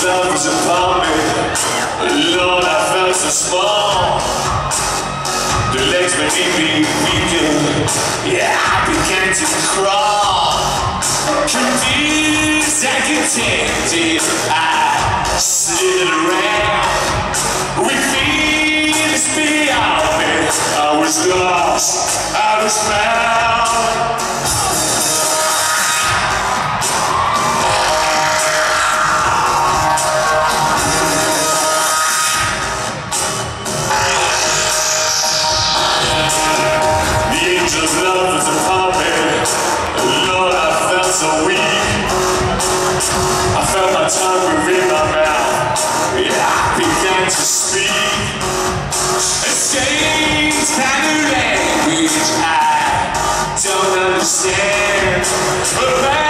love was upon me. Lord, I felt so small. The legs beneath me weakened. Yeah, I began to crawl. Confused and contented, I slid around. With feelings beyond me, I was lost, I was found. Love was upon me. Lord, I felt so weak. I felt my tongue within my mouth. Yeah, I began to speak a strange kind of language I don't understand. But